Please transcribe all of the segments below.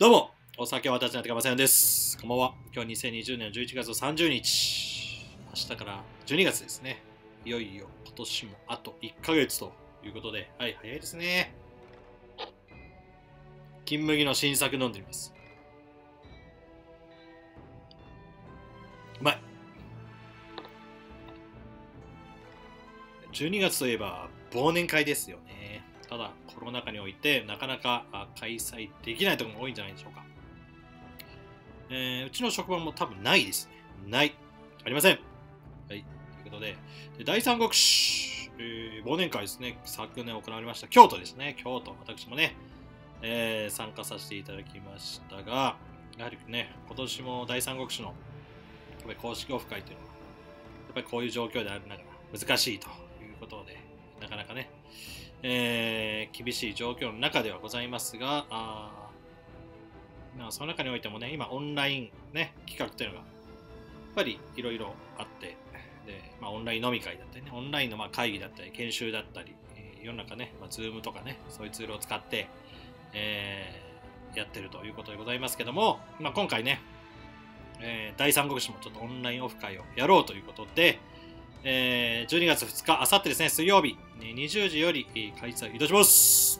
どうも、お酒を渡しなってかませんです。こんばんは。今日は2020年の11月30日。明日から12月ですね。いよいよ今年もあと1ヶ月ということで、はい、早いですね。金麦の新作飲んでみます。うまい。12月といえば忘年会ですよね。ただ、コロナ禍においてなかなか開催できないところも多いんじゃないでしょうか。うちの職場も多分ないですね。ない。ありません。はい。ということで、第三国志、忘年会ですね。昨年行われました。京都ですね。京都、私もね、参加させていただきましたが、やはりね、今年も第三国志のやっぱり公式オフ会というのは、やっぱりこういう状況でありながら難しいということで、なかなかね、厳しい状況の中ではございますが、その中においてもね、今オンライン、ね、企画というのがやっぱりいろいろあって、でオンライン飲み会だったりね、オンラインの会議だったり、研修だったり、世の中ね、Zoom とかね、そういうツールを使って、やってるということでございますけども、今回ね、第三国志もちょっとオンラインオフ会をやろうということで、12月2日、あさってですね、水曜日、20時より開催いたします。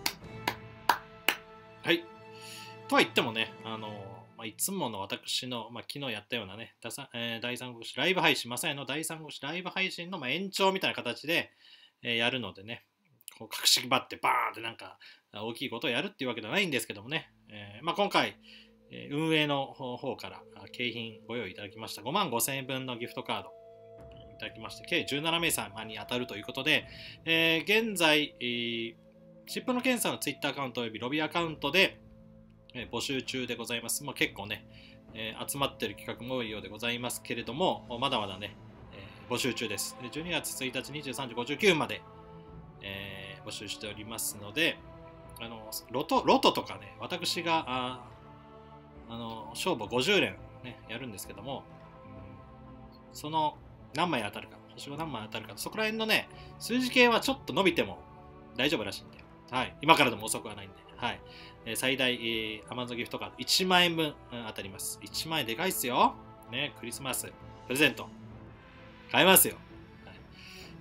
はい。とは言ってもね、いつもの私の、昨日やったようなね、第三国志ライブ配信、まさやの第三国志ライブ配信の延長みたいな形で、やるのでね、こう隠し張ってバーンってなんか大きいことをやるっていうわけではないんですけどもね、今回、運営の方から景品ご用意いただきました55,000円分のギフトカードいただきまして、計17名様に当たるということで、現在、シップの検査のツイッターアカウントおよびロビーアカウントで、募集中でございます。結構ね、集まってる企画も多いようでございますけれども、まだまだね、募集中です。12月1日23時59分まで、募集しておりますので、ロトとかね、私が勝負50連、ね、やるんですけども、その何枚当たるか、星が何枚当たるか、そこら辺のね、数字系はちょっと伸びても大丈夫らしいんで、はい、今からでも遅くはないんで、はい、最大、Amazon ギフトカード1万円分、当たります。1万円でかいっすよ。ね、クリスマス、プレゼント、買えますよ。はい、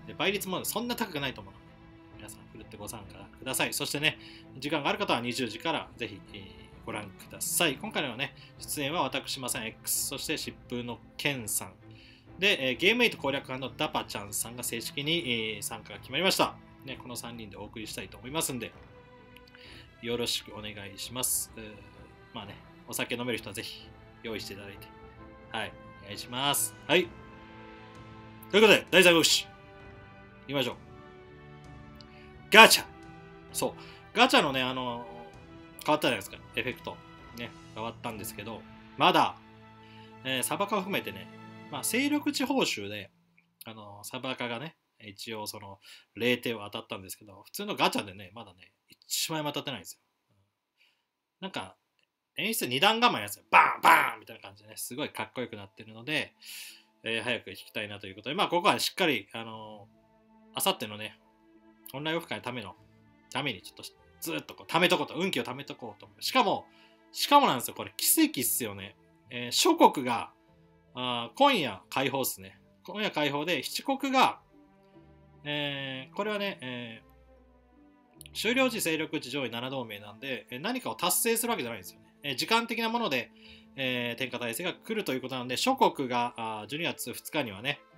で倍率もそんな高くないと思うので、皆さん、ふるってご参加ください。そしてね、時間がある方は20時からぜひ、ご覧ください。今回のね、出演は私、まさん X、そして疾風のケンさん、で、ゲームエイト攻略班のダパちゃんさんが正式に、参加が決まりました。ね、この3人でお送りしたいと思いますんで、よろしくお願いします。まあね、お酒飲める人はぜひ用意していただいて、はい、お願いします。はい。ということで、第3国志、行きましょう。ガチャ。そう、ガチャのね、変わったじゃないですか、エフェクト。ね、変わったんですけど、まだ、サバカを含めてね、勢力地報酬で、サバカがね、一応その0点は当たったんですけど、普通のガチャでね、まだね、1枚も当たってないんですよ。なんか、演出2段構えのやつよ。バーンバーンみたいな感じでね、すごいかっこよくなってるので、早く弾きたいなということで、ここはしっかり、あさってのね、オンラインオフ会のためにちょっとずっとこう貯めとこうと、運気を貯めとこうと思う。しかもなんですよ、これ奇跡っすよね。諸国が今夜解放っすね。今夜解放で、七国が、これはね、終了時勢力値上位7同盟なんで、何かを達成するわけじゃないんですよね。時間的なもので、天下体制が来るということなので、諸国が12月2日にはね、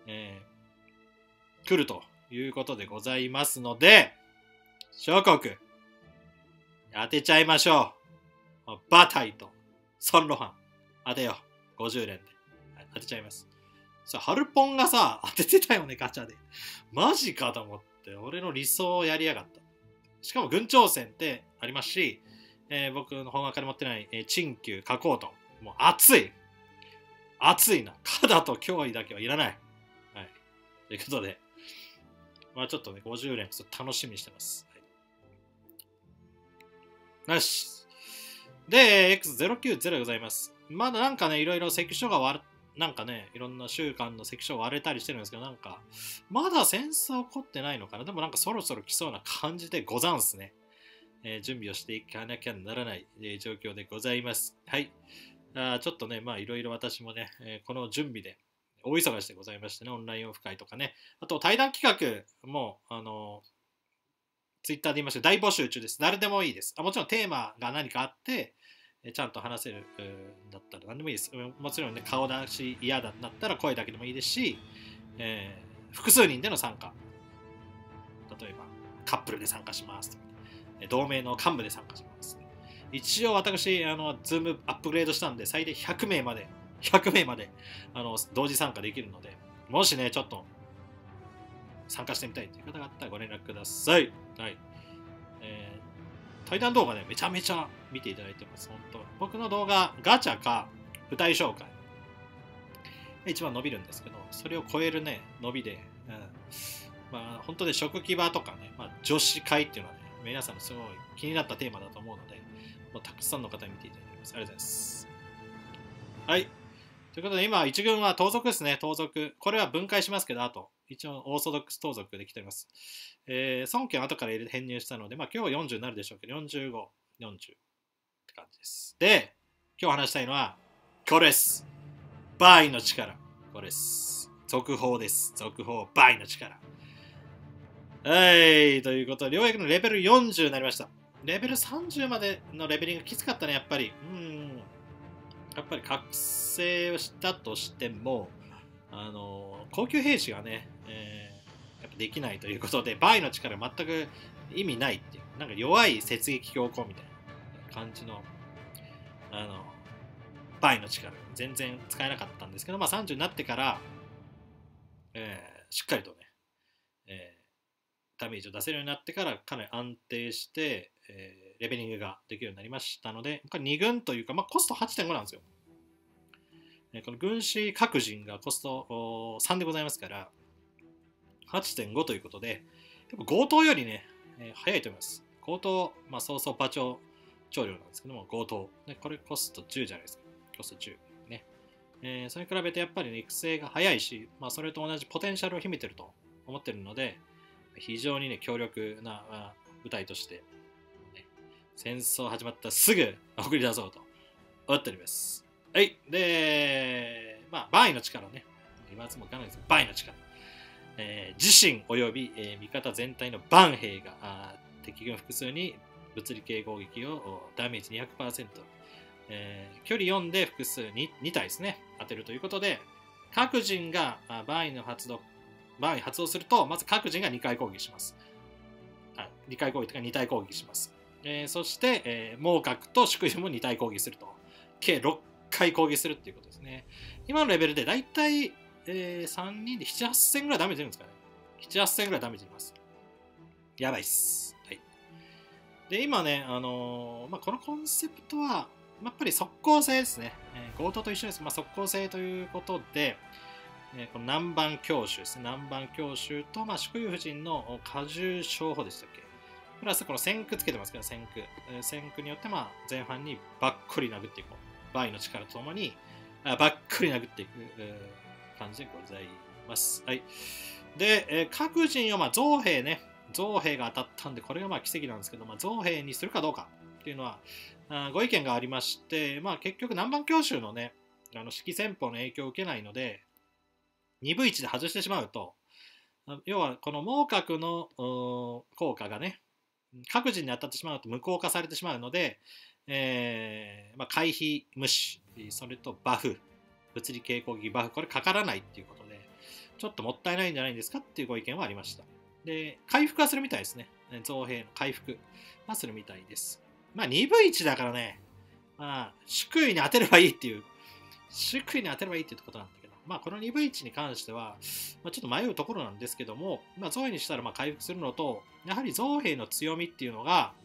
来るということでございますので、諸国、当てちゃいましょう。バタイとソンロハン、当てよう。50連で。当てちゃいます。ハルポンがさ、当ててたよね、ガチャで。マジかと思って、俺の理想をやりやがった。しかも軍挑戦ってありますし、僕の本赤で持ってない、陳旧加工と、もう熱いな。肩と脅威だけはいらない。はい。ということで、ちょっとね、50連ちょっと楽しみにしてます。はい、よし。で、X090 でございます。まだなんかね、いろいろ関所がなんかね、いろんな週間の関所が割れたりしてるんですけど、なんか、まだ戦争起こってないのかな。でもなんかそろそろ来そうな感じでござんすね。 準備をしていかなきゃならない、状況でございます。はい。ちょっとね、いろいろ私もね、この準備で大忙しでございましてね、オンラインオフ会とかね、あと対談企画も、ツイッターで言いました大募集中です。誰でもいいです。もちろんテーマが何かあって、ちゃんと話せるんだったら何でもいいです。もちろんね、顔出し嫌だったら声だけでもいいですし、複数人での参加。例えば、カップルで参加しますとか、同盟の幹部で参加します。一応私、ズームアップグレードしたんで、最大100名まで、同時参加できるので、もしね、ちょっと参加してみたいという方があったらご連絡ください。はい。対談動画ね、めちゃめちゃ見ていただいてます。本当。僕の動画、ガチャか舞台紹介。一番伸びるんですけど、それを超えるね、伸びで、本当に食器場とかね、女子会っていうのはね、皆さんのすごい気になったテーマだと思うので、もうたくさんの方に見ていただいてます。ありがとうございます。はい。ということで、今、一軍は盗賊ですね、盗賊。これは分解しますけど、あと、一応、オーソドックス盗賊できております。孫権後から編入したので、今日は40になるでしょうけど、45、40って感じです。で、今日話したいのは、これです。バイの力。これです。続報です。続報、バイの力。はい、ということで、ようやくのレベル40になりました。レベル30までのレベリングきつかったね、やっぱり。やっぱり覚醒をしたとしても、高級兵士がね、やっぱできないということで、バイの力全く意味ないっていう、なんか弱い接撃強行みたいな感じの、バイの力、全然使えなかったんですけど、30になってから、しっかりとね、ダメージを出せるようになってからかなり安定して、レベリングができるようになりましたので、これ2軍というか、コスト 8.5 なんですよ。この軍師各人がコスト3でございますから、8.5 ということで、強盗よりね、早いと思います。強盗、そうそう馬長量なんですけども、強盗。ね、これコスト10じゃないですか。コスト10。ね。それに比べてやっぱり、ね、育成が早いし、それと同じポテンシャルを秘めてると思ってるので、非常にね、強力な部隊として、ね、戦争始まったらすぐ送り出そうと思っております。はい。で、バイの力ね。今もかなりですバイの力。自身及び、味方全体のバン兵が敵軍複数に物理系攻撃をダメージ 200%、距離4で複数 2体ですね、当てるということで、各人がバイ発動すると、まず各人が2回攻撃します。2回攻撃とか2体攻撃します。そして、猛角と祝意も2体攻撃すると、計6回攻撃するっていうことですね。今のレベルでだいたい3人で7、8戦ぐらいダメージ出るんですかね。7、8戦ぐらいダメージ出ます。やばいっす。はい。で、今ね、このコンセプトは、やっぱり速攻性ですね。強盗と一緒です。速攻性ということで、この南蛮教習ですね。南蛮教習と、祝意夫人の荷重商法でしたっけ。プラス、この先駆つけてますけど、先駆。先駆によって、前半にばっこり殴っていこう。バイの力とともに、ばっこり殴っていく感じでございます。はい。で、各人を、造兵ね。造兵が当たったんで、これが奇跡なんですけど、造兵にするかどうかっていうのは、ご意見がありまして、結局南蛮教習のね、式戦法の影響を受けないので、2分1で外してしまうと、要はこの猛角の効果がね、各人に当たってしまうと無効化されてしまうので、回避無視、それとバフ、物理系攻撃バフ、これかからないっていうことで、ちょっともったいないんじゃないですかっていうご意見はありました。で、回復はするみたいですね。造兵の回復はするみたいです。2分1だからね、祝意に当てればいいっていう、祝意に当てればいいっていうことなんだけど、この2分1に関しては、ちょっと迷うところなんですけども、造兵にしたら回復するのと、やはり造兵の強みっていうのが、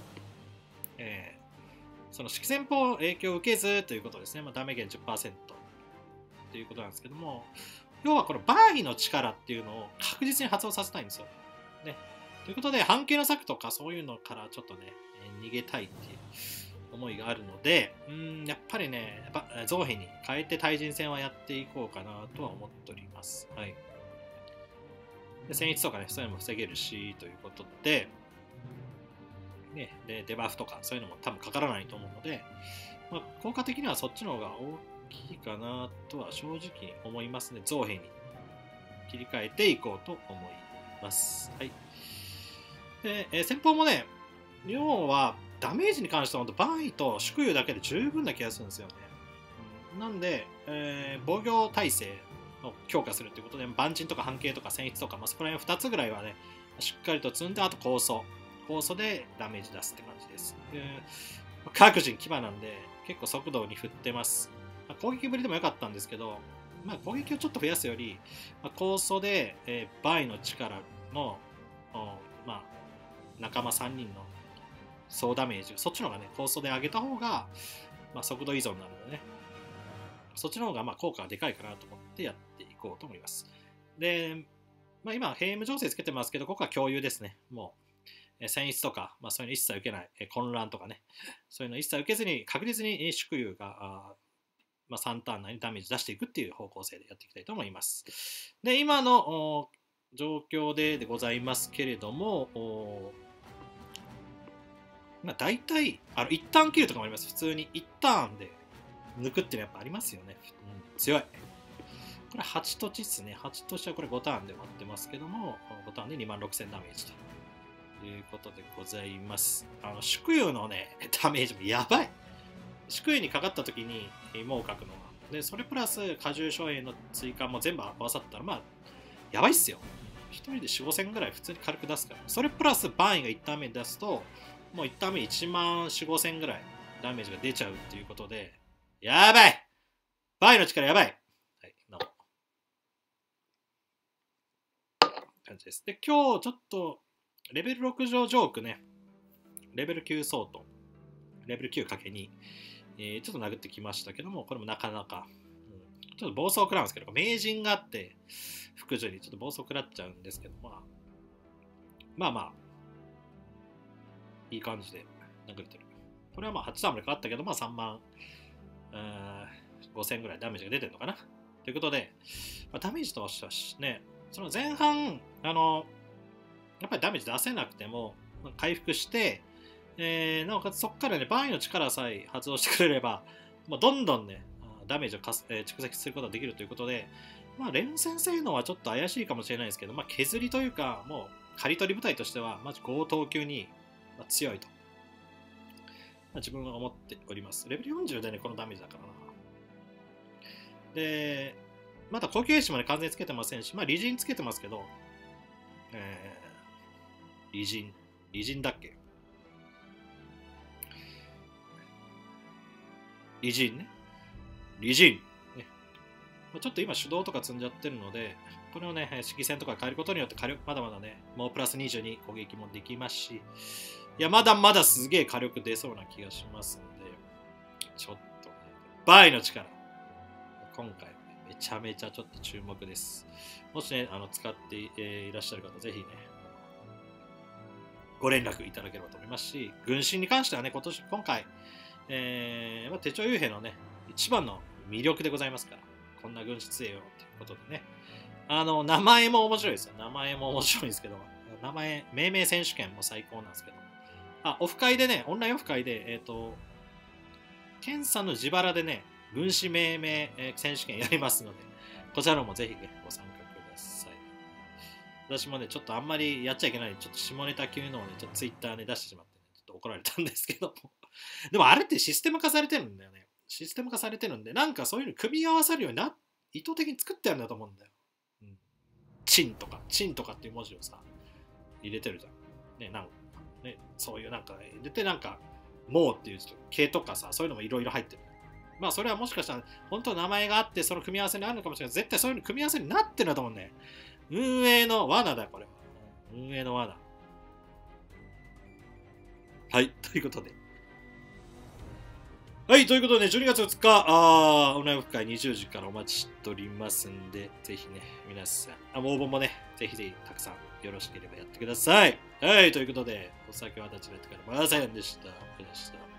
その式戦法影響を受けずということですね。ダメ減 10% ということなんですけども、要はこのバイの力っていうのを確実に発動させたいんですよ。ね。ということで、半径の策とかそういうのからちょっとね、逃げたいっていう思いがあるので、やっぱりね、造兵に変えて対人戦はやっていこうかなとは思っております。はい。で、戦逸とかね、そういうのも防げるし、ということで、 ね、でデバフとかそういうのも多分かからないと思うので、まあ、効果的にはそっちの方が大きいかなとは正直思いますね。造兵に切り替えていこうと思います。はい。で、先方もね、要はダメージに関してはバンイと祝友だけで十分な気がするんですよね。なんで、防御耐性を強化するということで、万鎮とか半径とか戦術とか、まあ、そこら辺2つぐらいはね、しっかりと積んで、あと高素でダメージ出すって感じです。各人牙なんで、結構速度に振ってます。まあ、攻撃ぶりでも良かったんですけど、まあ、攻撃をちょっと増やすより、まあ、高素で、倍の力の、まあ、仲間3人の総ダメージ、そっちの方がね、高素で上げた方が、まあ、速度依存なのでね、そっちの方がまあ効果がでかいかなと思ってやっていこうと思います。で、まあ、今、兵務情勢つけてますけど、ここは共有ですね。もう、戦術とか、まあ、そういうの一切受けない、混乱とかね、そういうの一切受けずに、確実に祝友が、まあ、3ターン内にダメージ出していくっていう方向性でやっていきたいと思います。で、今の状況でございますけれども、まあ、大体、一旦切るとかもあります。普通に一ターンで抜くっていうのはやっぱありますよね。強い。これ8とちですね。8とちはこれ5ターンで終わってますけども、5ターンで26000ダメージということでございます。祝友のね、ダメージもやばい。祝友にかかった時にもう書くのは。で、それプラス荷重諸兵の追加も全部合わさったら、まあ、やばいっすよ。1人で4、5000ぐらい普通に軽く出すから。それプラスバーンが1ターン目に出すと、もう1ターン目1万4、5000ぐらいダメージが出ちゃうっていうことで、やばいバイの力やばいはい、なお。感じです。で、今日ちょっと、レベル6上ジョークね、レベル9相当、レベル 9×2、ちょっと殴ってきましたけども、これもなかなか、ちょっと暴走食らうんですけど、名人があって、福寿にちょっと暴走食らっちゃうんですけど、まあ、いい感じで殴れてる。これはまあ8ターンまでかかったけど、まあ3万5000ぐらいダメージが出てるのかな。ということで、まあ、ダメージとしてはね、その前半、やっぱりダメージ出せなくても、回復して、なおかつそこからね、バーイの力さえ発動してくれれば、まあ、どんどんね、ダメージを蓄積することができるということで、まあ、連戦性能はちょっと怪しいかもしれないですけど、まあ、削りというか、もう、刈り取り部隊としては、まず強盗級に強いと。自分は思っております。レベル40でね、このダメージだからな。で、まだ高級兵士まで完全につけてませんし、まあ、利陣つけてますけど、利陣だっけ利陣ね。利陣。ね、ちょっと今手動とか積んじゃってるので、これをね、色戦とか変えることによって火力、まだまだね、もうプラス22攻撃もできますし、いや、まだまだすげえ火力出そうな気がしますので、ちょっと、ね、倍の力。今回、ね、めちゃめちゃちょっと注目です。もしね、使っていらっしゃる方、ぜひね、ご連絡いただければと思いますし、軍神に関してはね、今回、手帳幽閉のね、一番の魅力でございますから、こんな軍師強えよということでね、名前も面白いですよ。名前も面白いんですけど、命名選手権も最高なんですけど、オフ会でね、オンラインオフ会で、ケンさんの自腹でね、軍師命名選手権やりますので、こちらもぜひね、ご参加ください。私もね、ちょっとあんまりやっちゃいけない、ちょっと下ネタ級のをね、ちょっとツイッターで出してしまって、ね、ちょっと怒られたんですけども。でもあれってシステム化されてるんだよね。システム化されてるんで、なんかそういうの組み合わさるように意図的に作ってあるんだと思うんだよ。チンとかっていう文字をさ、入れてるじゃん。ね、なんか、ね、そういうなんか入れてなんか、もうっていう系とかさ、そういうのもいろいろ入ってる。まあそれはもしかしたら、本当名前があって、その組み合わせにあるのかもしれない。絶対そういうの組み合わせになってるんだと思うんだよ。運営の罠だ、これは。運営の罠。はい、ということで。はい、ということで、12月2日、オンラインオフ会20時からお待ちしておりますんで、ぜひね、皆さん、応募もね、ぜひぜひたくさんよろしければやってください。はい、ということで、お酒は立ち入れてから、まださやんでした。ありがとうございました。